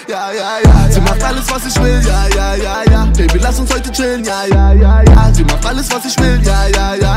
ja, ja, ja. Sie macht alles, was ich will, ja, ja, ja, ja. Baby, lass uns heute chillen, ja, ja, ja, ja. Sie macht alles, was ich will, ja, ja, ja.